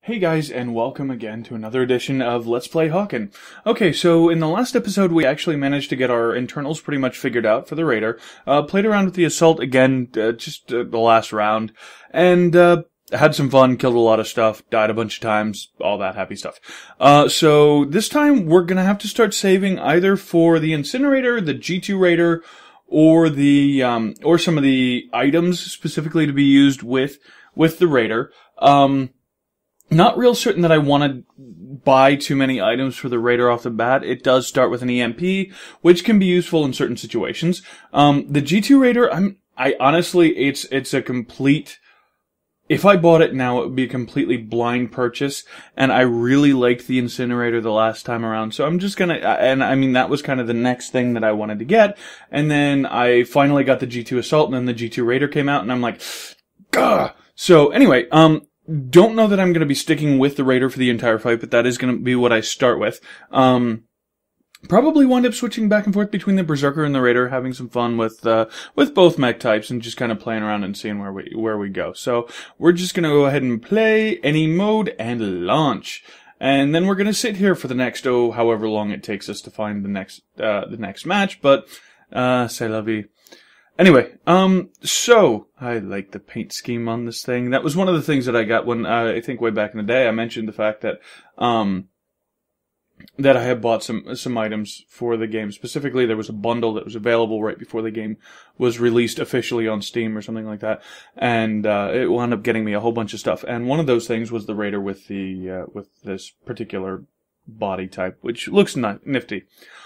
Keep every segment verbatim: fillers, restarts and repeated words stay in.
Hey guys, and welcome again to another edition of Let's Play Hawken. Okay, so in the last episode we actually managed to get our internals pretty much figured out for the raider. Uh, played around with the assault again, uh, just uh, the last round, and uh, had some fun, killed a lot of stuff, died a bunch of times, all that happy stuff. Uh, so this time we're gonna have to start saving either for the incinerator, the G two raider, or the um, or some of the items specifically to be used with with the raider. Um... Not real certain that I want to buy too many items for the raider off the bat. It does start with an E M P, which can be useful in certain situations. Um, the G two raider, I'm, I honestly, it's, it's a complete, if I bought it now, it would be a completely blind purchase, and I really liked the incinerator the last time around, so I'm just gonna, and I mean, that was kind of the next thing that I wanted to get, and then I finally got the G two assault, and then the G two raider came out, and I'm like, gah! So, anyway, um, don't know that I'm going to be sticking with the raider for the entire fight, but that is going to be what I start with. Um, probably wind up switching back and forth between the berserker and the raider, having some fun with uh, with both mech types, and just kind of playing around and seeing where we where we go. So we're just going to go ahead and play any mode and launch, and then we're going to sit here for the next oh however long it takes us to find the next uh, the next match. But uh, c'est la vie. Anyway, um, so, I like the paint scheme on this thing. That was one of the things that I got when, uh, I think way back in the day, I mentioned the fact that, um, that I had bought some, some items for the game. Specifically, there was a bundle that was available right before the game was released officially on Steam or something like that. And, uh, it wound up getting me a whole bunch of stuff. And one of those things was the raider with the, uh, with this particular body type, which looks nifty.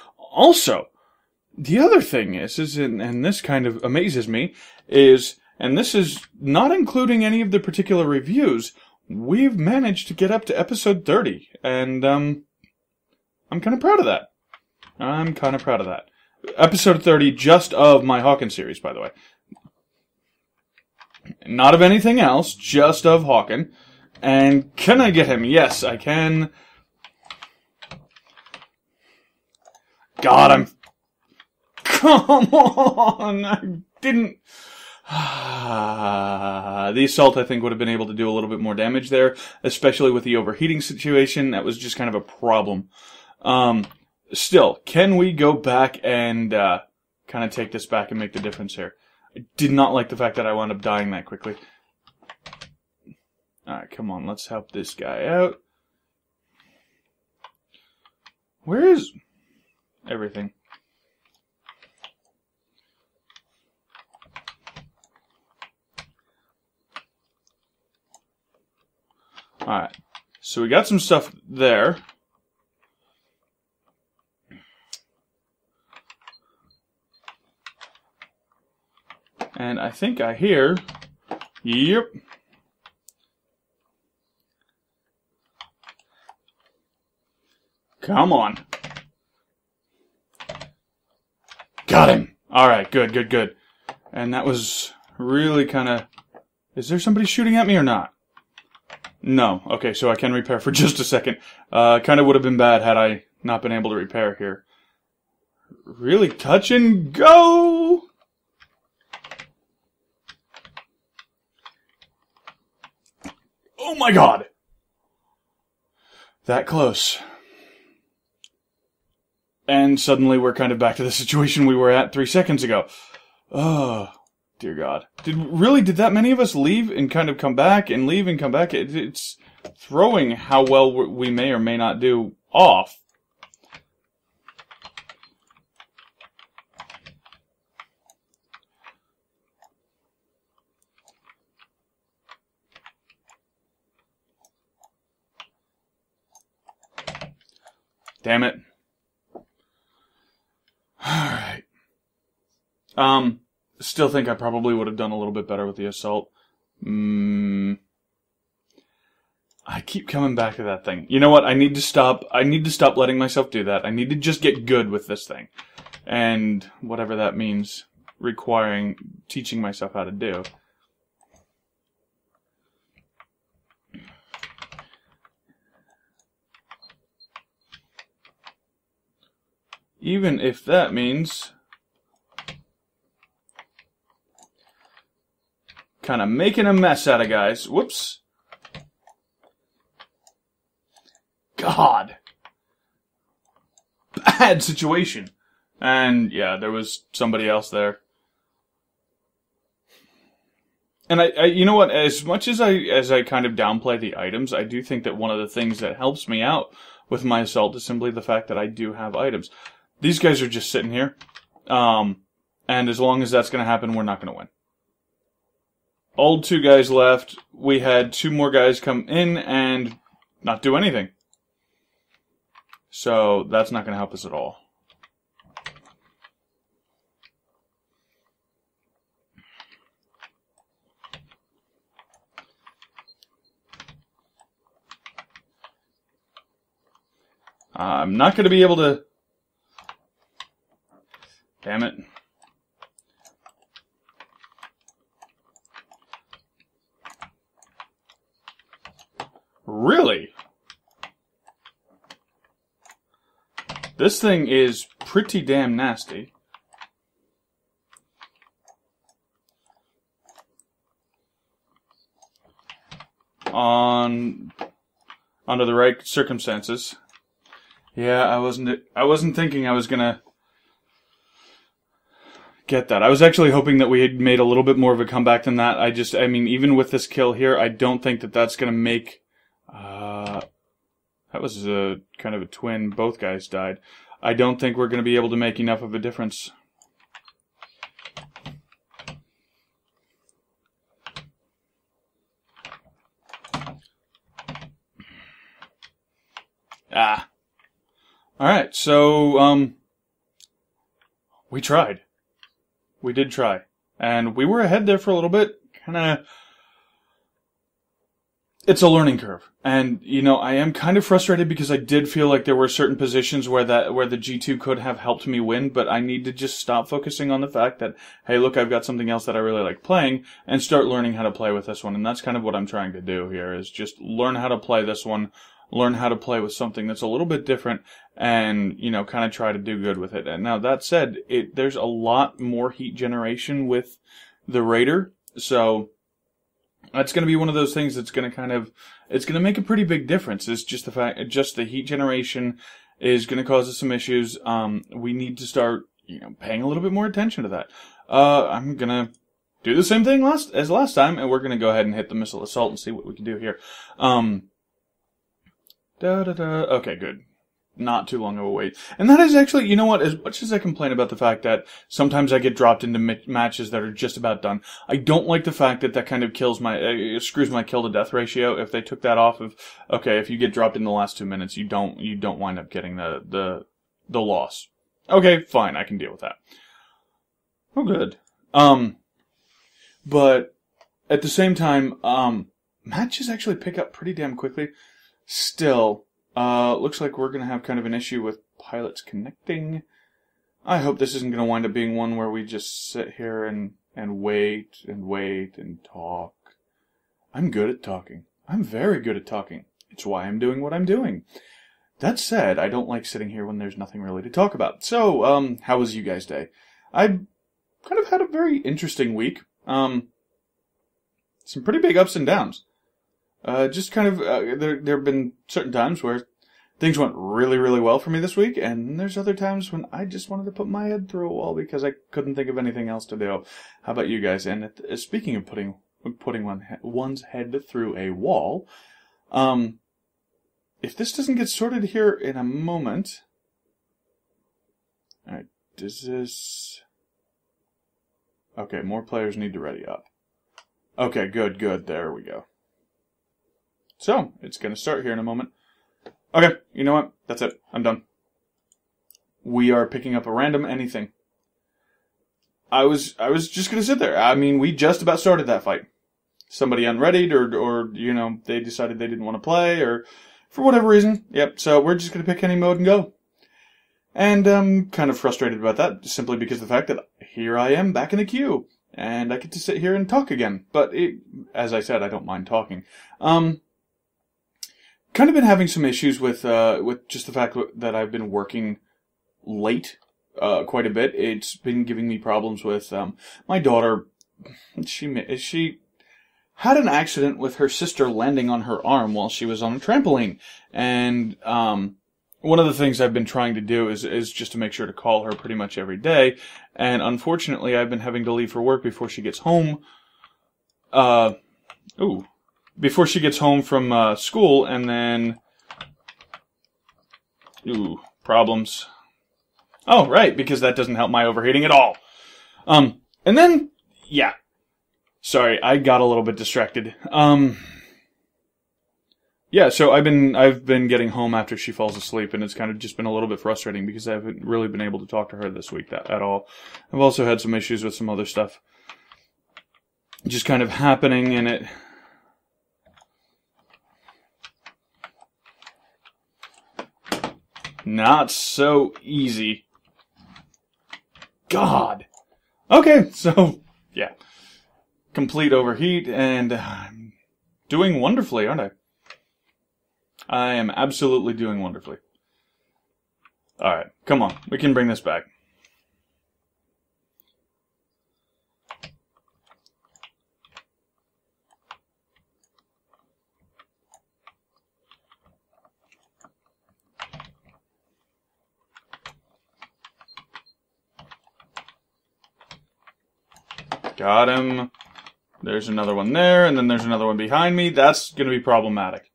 Also, the other thing is, is in, and this kind of amazes me, is, and this is not including any of the particular reviews, we've managed to get up to episode thirty, and, um, I'm kind of proud of that. I'm kind of proud of that. Episode thirty just of my Hawken series, by the way. Not of anything else, just of Hawken. And can I get him? Yes, I can. God, I'm... Come on! I didn't... The assault, I think, would have been able to do a little bit more damage there, especially with the overheating situation. That was just kind of a problem. Um, still, can we go back and uh, kind of take this back and make the difference here? I did not like the fact that I wound up dying that quickly. Alright, come on, let's help this guy out. Where is everything? Alright, so we got some stuff there. And I think I hear... Yep. Come on. Got him! Alright, good, good, good. And that was really kind of... Is there somebody shooting at me or not? No. Okay, so I can repair for just a second. Uh, kind of would have been bad had I not been able to repair here. Really touch and go! Oh my god! That close. And suddenly we're kind of back to the situation we were at three seconds ago. Oh... Dear God. Did really, did that many of us leave and kind of come back and leave and come back? It, it's throwing how well we may or may not do off. Damn it. Alright. Um... Still think I probably would have done a little bit better with the assault. Mm. I keep coming back to that thing. You know what? I need to stop. I need to stop letting myself do that. I need to just get good with this thing. And whatever that means, requiring teaching myself how to do. Even if that means... kind of making a mess out of guys. Whoops. God. Bad situation. And, yeah, there was somebody else there. And I, I, you know what, as much as I, as I kind of downplay the items, I do think that one of the things that helps me out with my assault is simply the fact that I do have items. These guys are just sitting here. Um, and as long as that's gonna happen, we're not gonna win. All two guys left. We had two more guys come in and not do anything. So, that's not gonna help us at all. I'm not going to be able to... Damn it. Really? This thing is pretty damn nasty. On... Under the right circumstances... Yeah, I wasn't I wasn't thinking I was gonna get that. I was actually hoping that we had made a little bit more of a comeback than that. I just, I mean, even with this kill here, I don't think that that's gonna make, uh, that was a kind of a twin. Both guys died. I don't think we're gonna be able to make enough of a difference. Ah. Alright, so, um, we tried. We did try. And we were ahead there for a little bit. Kinda... It's a learning curve. And, you know, I am kind of frustrated because I did feel like there were certain positions where that, where the G two could have helped me win, but I need to just stop focusing on the fact that, hey, look, I've got something else that I really like playing, and start learning how to play with this one. And that's kind of what I'm trying to do here, is just learn how to play this one, learn how to play with something that's a little bit different, and, you know, kind of try to do good with it. And now, that said, it there's a lot more heat generation with the Raider, so that's going to be one of those things that's going to kind of, it's going to make a pretty big difference. It's just the fact, just the heat generation is going to cause us some issues. Um, we need to start, you know, paying a little bit more attention to that. Uh, I'm going to do the same thing last, as last time, and we're going to go ahead and hit the missile assault and see what we can do here. Um, Da, da, da. Okay, good. Not too long of a wait. And that is actually, you know what, as much as I complain about the fact that sometimes I get dropped into mi matches that are just about done, I don't like the fact that that kind of kills my, uh, screws my kill to death ratio. If they took that off of, okay, if you get dropped in the last two minutes, you don't, you don't wind up getting the, the, the loss. Okay, fine, I can deal with that. Oh, good. Um, but at the same time, um, matches actually pick up pretty damn quickly. Still, uh, looks like we're going to have kind of an issue with pilots connecting. I hope this isn't going to wind up being one where we just sit here and, and wait and wait and talk. I'm good at talking. I'm very good at talking. It's why I'm doing what I'm doing. That said, I don't like sitting here when there's nothing really to talk about. So, um, how was you guys' day? I kind of had a very interesting week. Um, some pretty big ups and downs. Uh, just kind of, uh, there, there have been certain times where things went really, really well for me this week, and there's other times when I just wanted to put my head through a wall because I couldn't think of anything else to do. How about you guys? And uh, speaking of putting, putting one, one's head through a wall, um, if this doesn't get sorted here in a moment, alright, does this, okay, more players need to ready up. Okay, good, good, there we go. So, it's going to start here in a moment. Okay, you know what? That's it. I'm done. We are picking up a random anything. I was I was just going to sit there. I mean, we just about started that fight. Somebody unreadied, or, or, you know, they decided they didn't want to play, or for whatever reason. Yep, so we're just going to pick any mode and go. And I'm kind of frustrated about that, simply because of the fact that here I am back in the queue. And I get to sit here and talk again. But, it, as I said, I don't mind talking. Um... Kind of been having some issues with uh, with just the fact that I've been working late uh, quite a bit. It's been giving me problems with um, my daughter. She she had an accident with her sister landing on her arm while she was on a trampoline. And um, one of the things I've been trying to do is, is just to make sure to call her pretty much every day. And unfortunately, I've been having to leave for work before she gets home. Uh, ooh. Before she gets home from uh, school, and then... Ooh, problems. Oh, right, because that doesn't help my overheating at all. Um, and then, yeah. Sorry, I got a little bit distracted. Um, yeah, so I've been, I've been getting home after she falls asleep, and it's kind of just been a little bit frustrating because I haven't really been able to talk to her this week that, at all. I've also had some issues with some other stuff just kind of happening, and it... Not so easy. God. Okay, so, yeah. Complete overheat, and I'm doing wonderfully, aren't I? I am absolutely doing wonderfully. Alright, come on. We can bring this back. Got him. There's another one there, and then there's another one behind me. That's going to be problematic.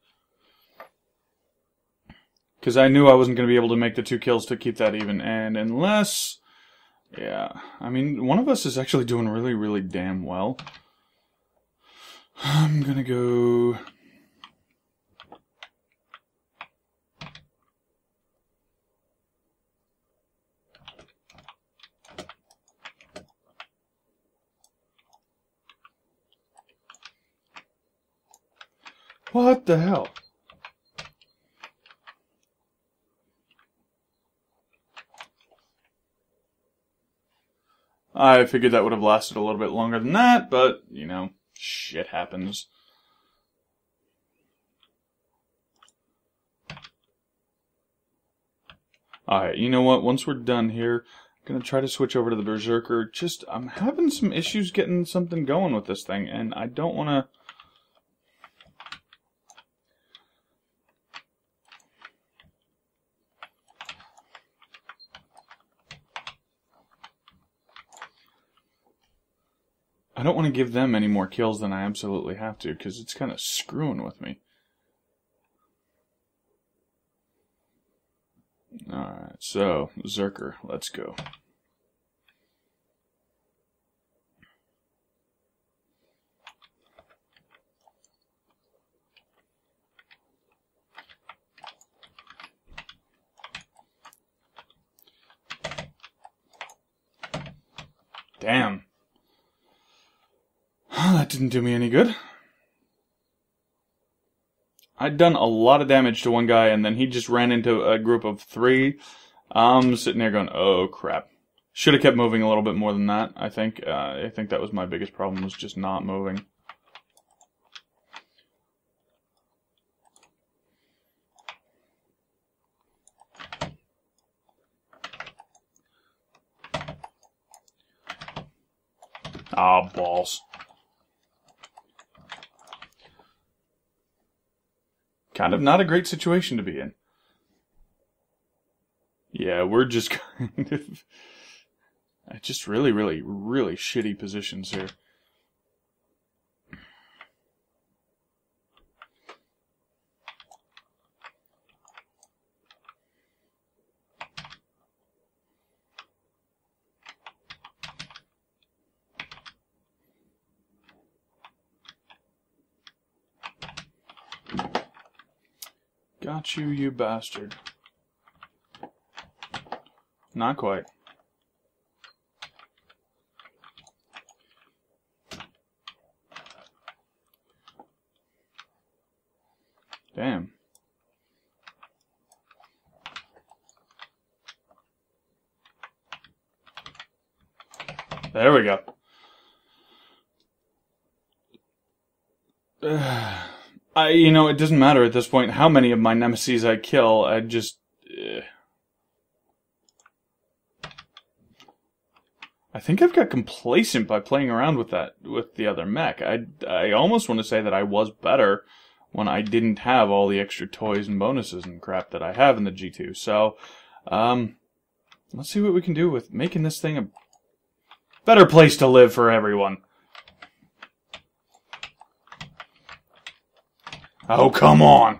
Because I knew I wasn't going to be able to make the two kills to keep that even. And unless... Yeah. I mean, one of us is actually doing really, really damn well. I'm going to go... What the hell? I figured that would have lasted a little bit longer than that, but, you know, shit happens. Alright, you know what? Once we're done here, I'm going to try to switch over to the Berserker. Just, I'm having some issues getting something going with this thing, and I don't want to... I don't want to give them any more kills than I absolutely have to, because it's kind of screwing with me. Alright, so, Zerker, let's go. Damn. That didn't do me any good. I'd done a lot of damage to one guy, and then he just ran into a group of three. I'm sitting there going, oh crap. Should have kept moving a little bit more than that, I think. Uh, I think that was my biggest problem, was just not moving. Ah, balls. Kind of not a great situation to be in. Yeah, we're just kind of... just really, really, really shitty positions here. Got you, you bastard. Not quite. Damn. There we go. I, you know, it doesn't matter at this point how many of my nemesis I kill. I just... Uh... I think I've got complacent by playing around with that, with the other mech. I, I almost want to say that I was better when I didn't have all the extra toys and bonuses and crap that I have in the G two. So, um, let's see what we can do with making this thing a better place to live for everyone. Oh, come on!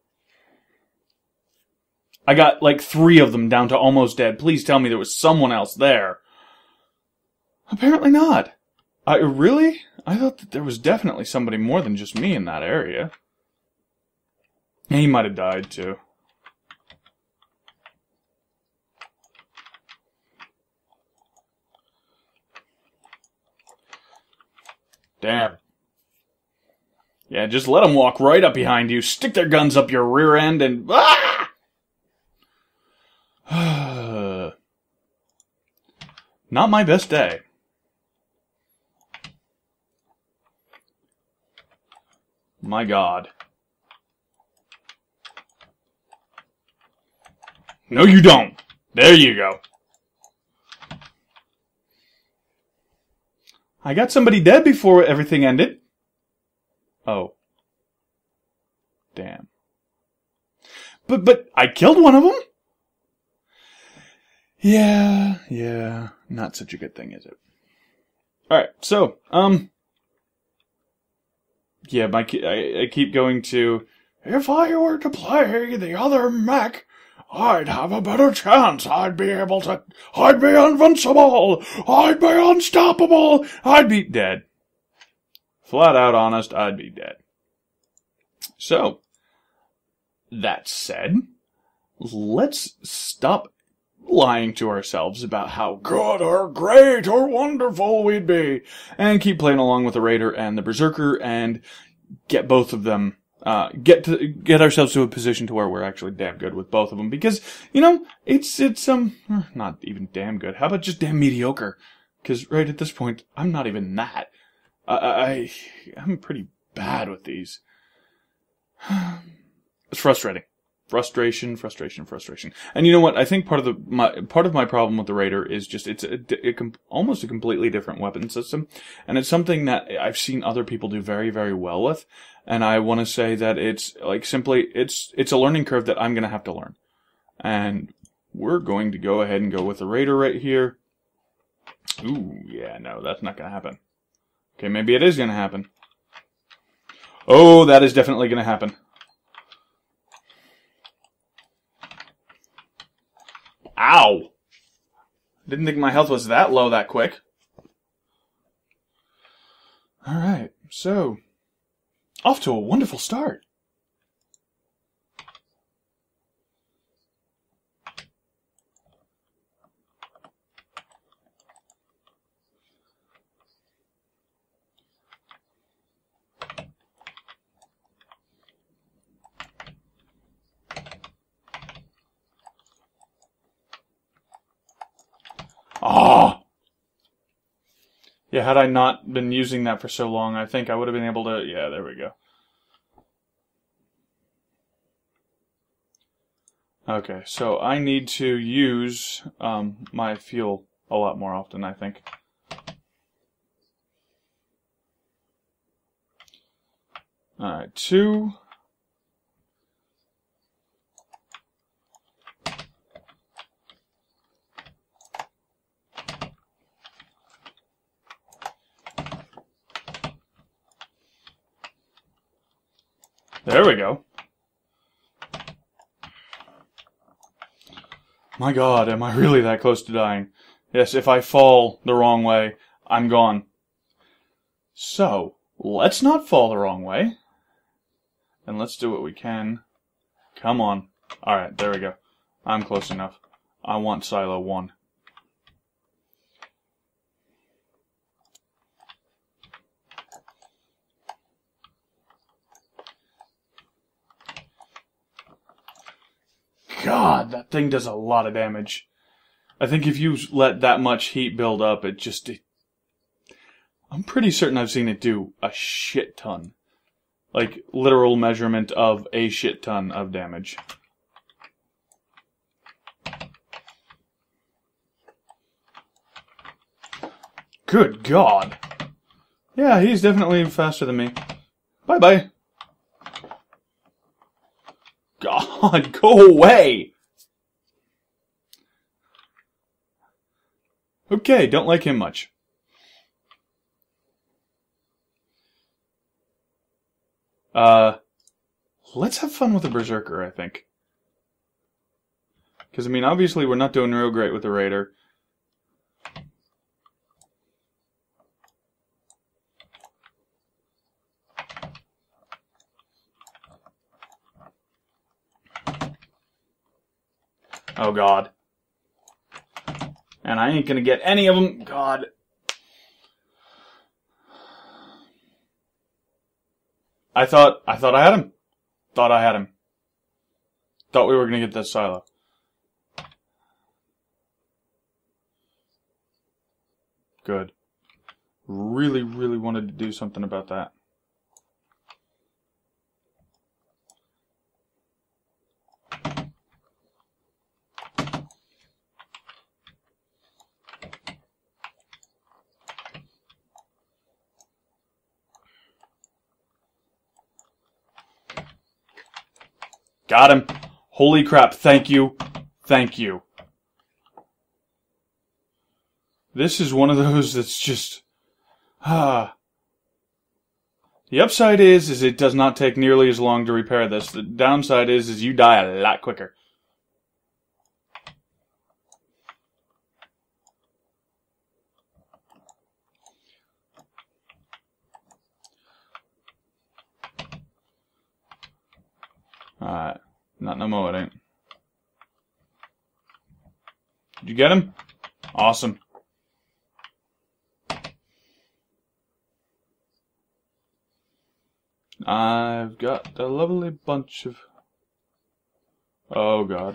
I got like three of them down to almost dead. Please tell me there was someone else there. Apparently not. I really? I thought that there was definitely somebody more than just me in that area. He might have died too. Damn. Yeah, just let them walk right up behind you, stick their guns up your rear end, and... Ah! Not my best day. My God. No, you don't. There you go. I got somebody dead before everything ended. Oh. Damn. But, but, I killed one of them? Yeah, yeah. Not such a good thing, is it? Alright, so, um... yeah, my, I, I keep going to... If I were to play the other mech, I'd have a better chance. I'd be able to... I'd be invincible! I'd be unstoppable! I'd be dead. Flat out honest, I'd be dead. So, that said, let's stop lying to ourselves about how good or great or wonderful we'd be, and keep playing along with the Raider and the Berserker, and get both of them, uh, get to, get ourselves to a position to where we're actually damn good with both of them, because, you know, it's, it's, um, not even damn good, how about just damn mediocre? Because right at this point, I'm not even that. I, I, I'm pretty bad with these. It's frustrating. Frustration, frustration, frustration. And you know what? I think part of the my part of my problem with the Raider is just it's a, a, a, almost a completely different weapon system, and it's something that I've seen other people do very, very well with. And I want to say that it's like simply it's it's a learning curve that I'm going to have to learn. And we're going to go ahead and go with the Raider right here. Ooh, yeah, no, that's not going to happen. Okay, maybe it is going to happen. Oh, that is definitely going to happen. Ow! Didn't think my health was that low that quick. Alright, so... off to a wonderful start. Oh! Yeah, had I not been using that for so long, I think I would have been able to... yeah, there we go. Okay, so I need to use um, my fuel a lot more often, I think. Alright, two... There we go. My God, am I really that close to dying? Yes, if I fall the wrong way, I'm gone. So, let's not fall the wrong way. And let's do what we can. Come on. Alright, there we go. I'm close enough. I want Silo one. God, that thing does a lot of damage. I think if you let that much heat build up, it just... It, I'm pretty certain I've seen it do a shit ton. Like, literal measurement of a shit ton of damage. Good God. Yeah, he's definitely faster than me. Bye-bye. God, go away! Okay, don't like him much. Uh, let's have fun with the Berserker, I think. Because, I mean, obviously we're not doing real great with the Raider. Oh, God. And I ain't gonna get any of them. God. I thought, I thought I had him. Thought I had him. Thought we were gonna get this silo. Good. Really, really wanted to do something about that. Got him. Holy crap, thank you. Thank you. This is one of those that's just... Ah. The upside is, is it does not take nearly as long to repair this. The downside is, is you die a lot quicker. Alright. Not no more, it ain't. Did you get him? Awesome. I've got a lovely bunch of... Oh, God.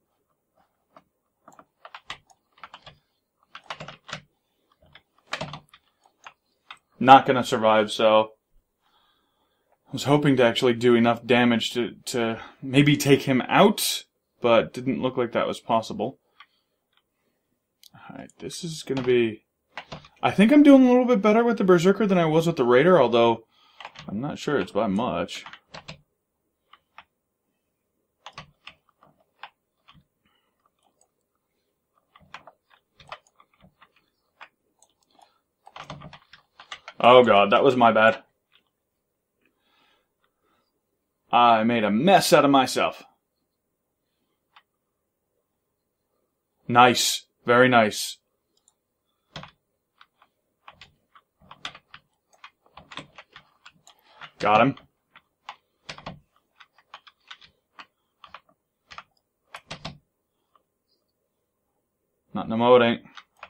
Not gonna survive, so... I was hoping to actually do enough damage to, to maybe take him out, but didn't look like that was possible. Alright, this is gonna be... I think I'm doing a little bit better with the Berserker than I was with the Raider, although I'm not sure it's by much. Oh God, that was my bad. I made a mess out of myself. Nice. Very nice. Got him. Not no more, it ain't.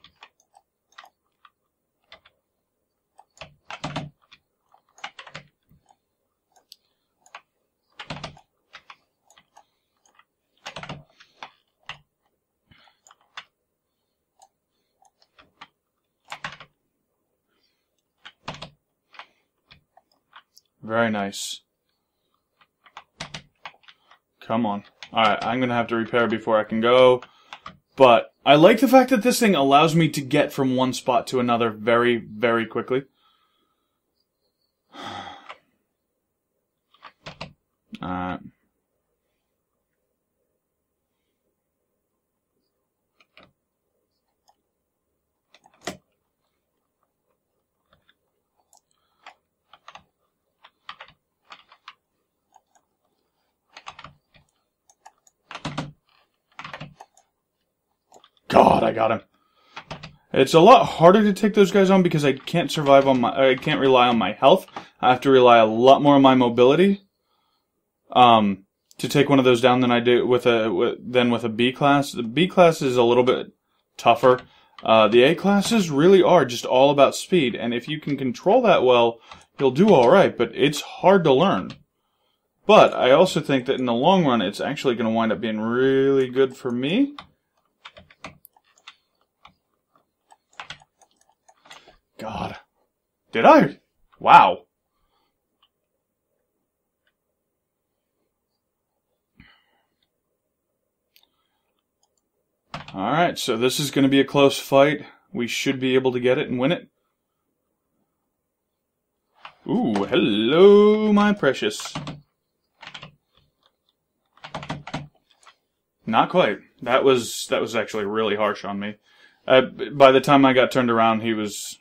Very nice. Come on. Alright, I'm gonna have to repair before I can go. But I like the fact that this thing allows me to get from one spot to another very, very quickly. Alright. God, I got him. It's a lot harder to take those guys on because I can't survive on my, I can't rely on my health. I have to rely a lot more on my mobility, um, to take one of those down than I do with a, with, than with a B class. The B class is a little bit tougher. Uh, the A classes really are just all about speed, and if you can control that well, you'll do alright, but it's hard to learn. But I also think that in the long run, it's actually going to wind up being really good for me. God. Did I? Wow. Alright, so this is going to be a close fight. We should be able to get it and win it. Ooh, hello, my precious. Not quite. That was that was actually really harsh on me. Uh, by the time I got turned around, he was...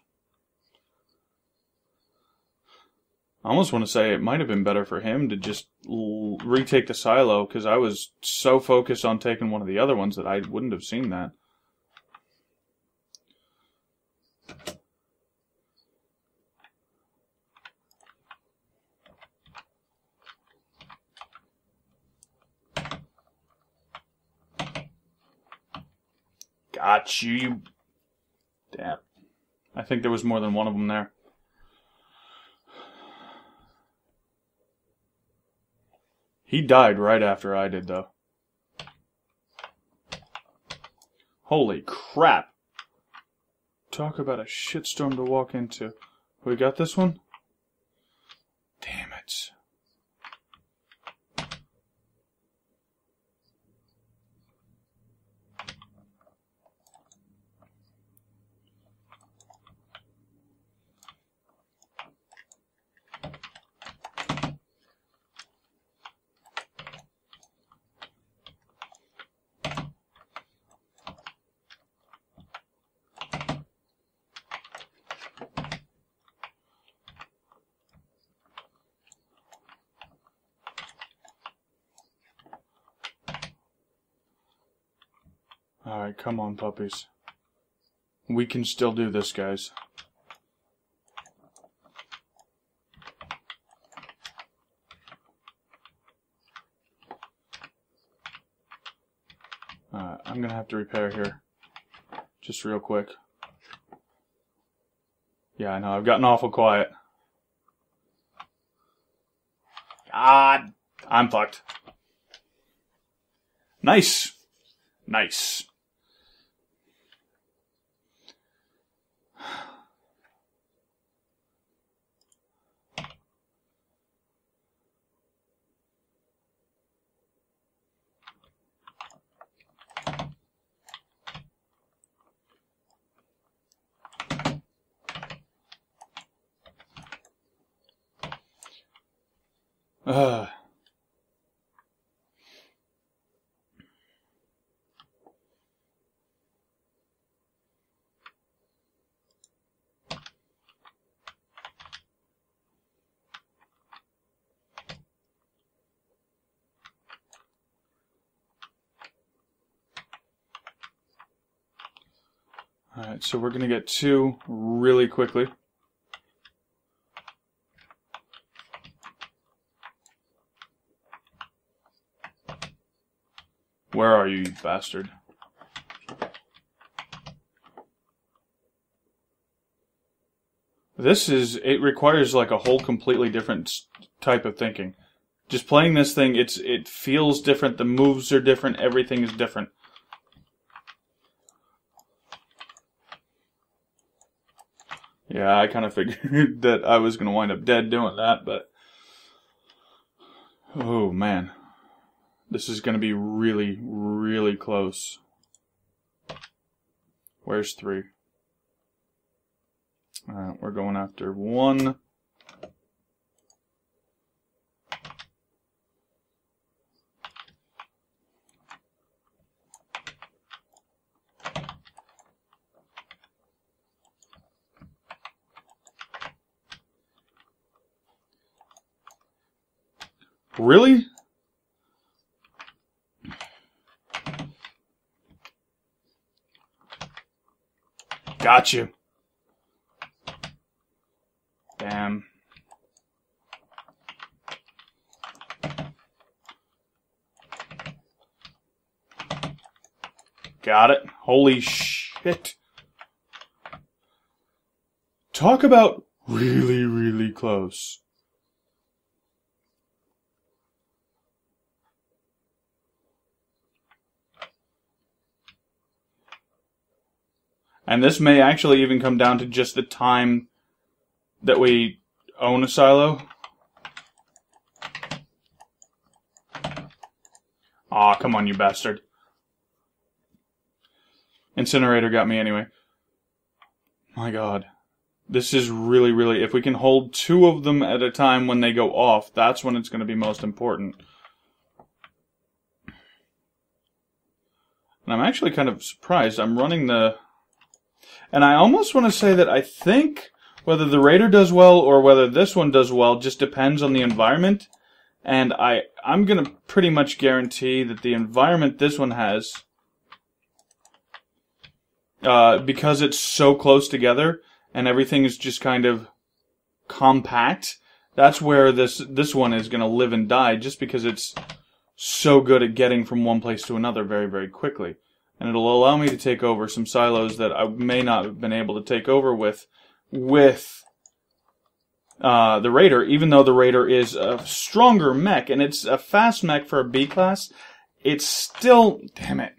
I almost want to say it might have been better for him to just l retake the silo, because I was so focused on taking one of the other ones that I wouldn't have seen that. Got you, you... Damn. I think there was more than one of them there. He died right after I did, though. Holy crap. Talk about a shitstorm to walk into. We got this one? Damn it. Alright, come on, puppies. We can still do this, guys. Alright, I'm gonna have to repair here. Just real quick. Yeah, I know, I've gotten awful quiet. God, I'm fucked. Nice. Nice. Uh. Alright, so we're going to get two really quickly. Where are you, you bastard? This is, it requires like a whole completely different type of thinking. Just playing this thing, it's it feels different, the moves are different, everything is different. Yeah, I kind of figured that I was going to wind up dead doing that, but... Oh, man. This is going to be really, really close. Where's three? Alright, we're going after one. Really? Got you. Damn. Got it. Holy shit. Talk about really, really close. And this may actually even come down to just the time that we own a silo. Aw, come on, you bastard. Incinerator got me anyway. My god. This is really, really... If we can hold two of them at a time when they go off, that's when it's going to be most important. And I'm actually kind of surprised. I'm running the... And I almost want to say that I think whether the Raider does well or whether this one does well just depends on the environment. And I, I'm going to pretty much guarantee that the environment this one has, uh, because it's so close together and everything is just kind of compact, that's where this, this one is going to live and die, just because it's so good at getting from one place to another very, very quickly. And it'll allow me to take over some silos that I may not have been able to take over with, with uh, the Raider, even though the Raider is a stronger mech, and it's a fast mech for a B-class, it's still... Damn it.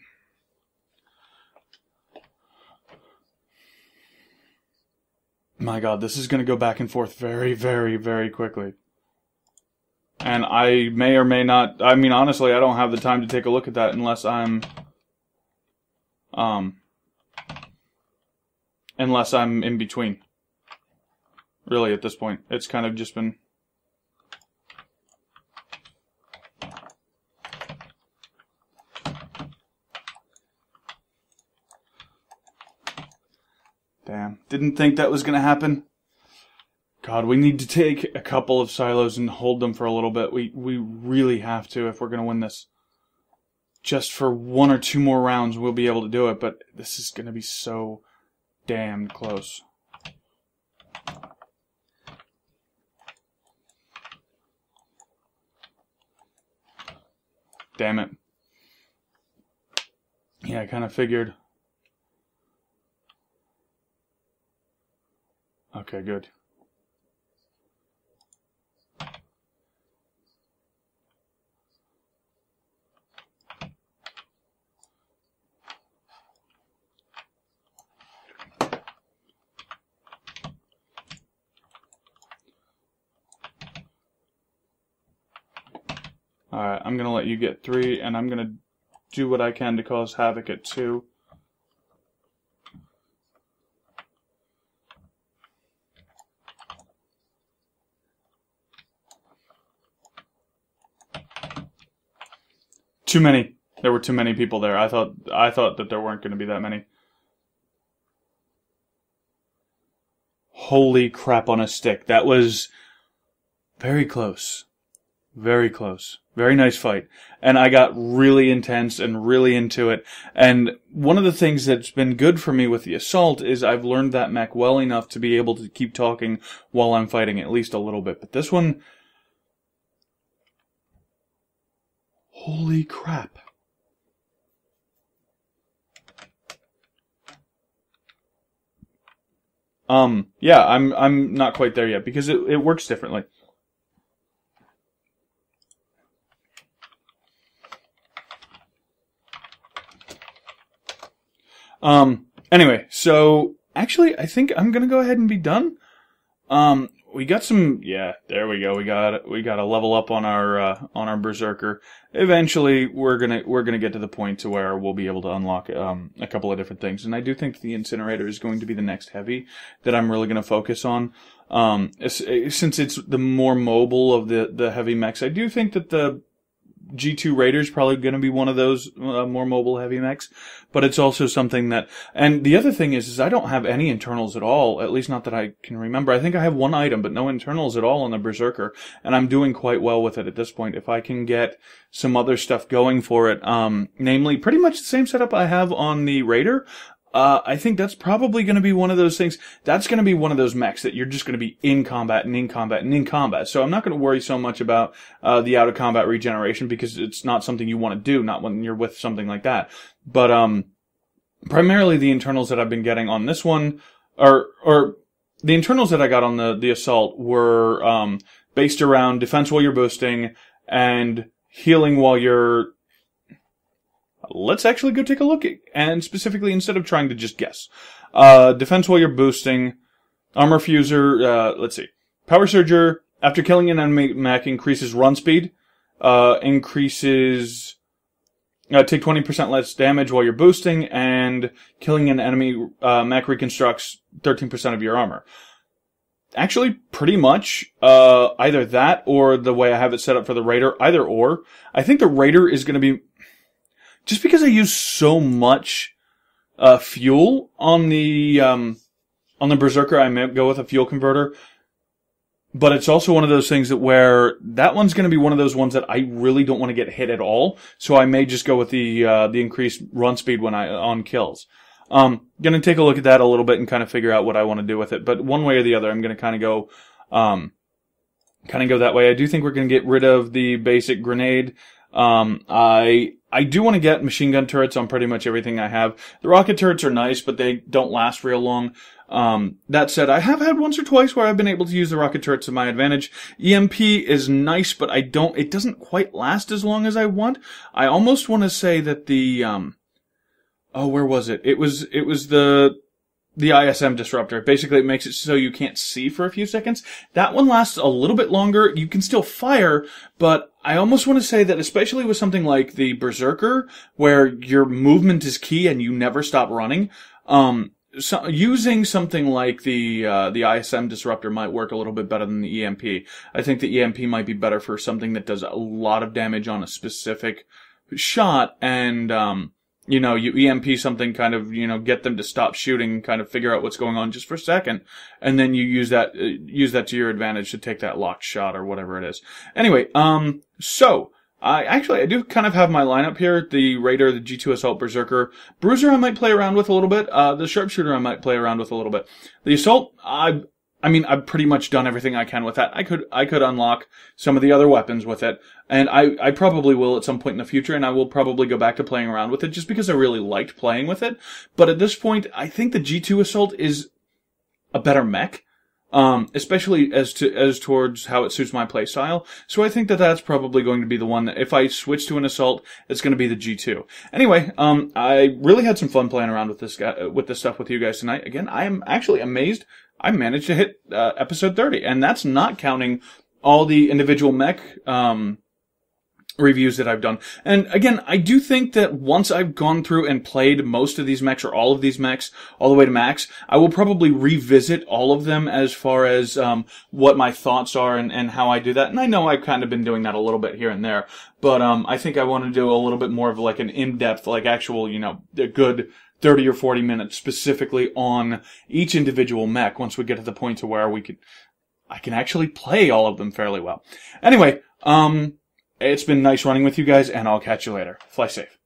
My god, this is going to go back and forth very, very, very quickly. And I may or may not... I mean, honestly, I don't have the time to take a look at that unless I'm... Um... Unless I'm in between. Really, at this point. It's kind of just been... Damn. Didn't think that was going to happen. God, we need to take a couple of silos and hold them for a little bit. We, we really have to if we're going to win this. Just for one or two more rounds, we'll be able to do it, but this is going to be so damn close. Damn it. Yeah, I kind of figured. Okay, good. Alright, I'm going to let you get three, and I'm going to do what I can to cause havoc at two. Too many. There were too many people there. I thought I thought that there weren't going to be that many. Holy crap on a stick. That was very close. Very close. Very nice fight. And I got really intense and really into it. And one of the things that's been good for me with the Assault is I've learned that mech well enough to be able to keep talking while I'm fighting at least a little bit. But this one... Holy crap. Um, yeah, I'm I'm not quite there yet because it, it works differently. Um, anyway, so actually I think I'm gonna go ahead and be done. Um, we got some, yeah, there we go. We got, we got to level up on our, uh, on our Berserker. Eventually, we're gonna, we're gonna get to the point to where we'll be able to unlock, um, a couple of different things. And I do think the Incinerator is going to be the next heavy that I'm really gonna focus on. Um, since it's the more mobile of the, the heavy mechs, I do think that the G two Raider is probably going to be one of those uh, more mobile heavy mechs, but it's also something that, and the other thing is, is I don't have any internals at all, at least not that I can remember. I think I have one item, but no internals at all on the Berserker, and I'm doing quite well with it at this point. If I can get some other stuff going for it, um, namely pretty much the same setup I have on the Raider, Uh, I think that's probably going to be one of those things. That's going to be one of those mechs that you're just going to be in combat and in combat and in combat. So I'm not going to worry so much about uh, the out of combat regeneration because it's not something you want to do, not when you're with something like that. But um, primarily the internals that I've been getting on this one, or or the internals that I got on the the Assault were um, based around defense while you're boosting and healing while you're. Let's actually go take a look at, and specifically instead of trying to just guess. Uh, defense while you're boosting, armor fuser, uh, let's see. Power Surger, after killing an enemy mech, increases run speed, uh, increases, uh, take twenty percent less damage while you're boosting, and killing an enemy, uh, mech reconstructs thirteen percent of your armor. actually pretty much, uh, either that or the way I have it set up for the Raider, either or. I think the Raider is going to be, just because I use so much, uh, fuel on the, um, on the Berserker, I may go with a fuel converter. But it's also one of those things that where that one's going to be one of those ones that I really don't want to get hit at all. So I may just go with the, uh, the increased run speed when I, on kills. Um, gonna take a look at that a little bit and kind of figure out what I want to do with it. But one way or the other, I'm gonna kind of go, um, kind of go that way. I do think we're gonna get rid of the basic grenade. Um, I, I do want to get machine gun turrets on pretty much everything I have. The rocket turrets are nice, but they don't last real long. Um, that said, I have had once or twice where I've been able to use the rocket turrets to my advantage. E M P is nice, but I don't, it doesn't quite last as long as I want. I almost want to say that the, um, oh, where was it? It was, it was the, the I S M disruptor. Basically, it makes it so you can't see for a few seconds. That one lasts a little bit longer. You can still fire, but I almost want to say that especially with something like the Berserker, where your movement is key and you never stop running, um, so, using something like the, uh, the I S M disruptor might work a little bit better than the E M P. I think the E M P might be better for something that does a lot of damage on a specific shot and, um, you know, you E M P something, kind of, you know, get them to stop shooting, kind of figure out what's going on just for a second, and then you use that, uh, use that to your advantage to take that locked shot or whatever it is. Anyway, um, so, I, actually, I do kind of have my lineup here. The Raider, the G two Assault, Berserker. Bruiser I might play around with a little bit. Uh, the Sharpshooter I might play around with a little bit. The Assault, I, I mean, I've pretty much done everything I can with that. I could, I could unlock some of the other weapons with it. And I, I probably will at some point in the future, and I will probably go back to playing around with it just because I really liked playing with it. But at this point, I think the G two Assault is a better mech. Um, especially as to, as towards how it suits my playstyle. So I think that that's probably going to be the one that if I switch to an Assault, it's going to be the G two. Anyway, um, I really had some fun playing around with this guy, with this stuff with you guys tonight. Again, I am actually amazed I managed to hit, uh, episode thirty, and that's not counting all the individual mech, um, reviews that I've done. And again, I do think that once I've gone through and played most of these mechs or all of these mechs all the way to max, I will probably revisit all of them as far as um what my thoughts are and, and how I do that. And I know I've kind of been doing that a little bit here and there, but um I think I want to do a little bit more of like an in-depth, like actual, you know, a good thirty or forty minutes specifically on each individual mech once we get to the point to where we could I can actually play all of them fairly well. Anyway, um it's been nice running with you guys, and I'll catch you later. Fly safe.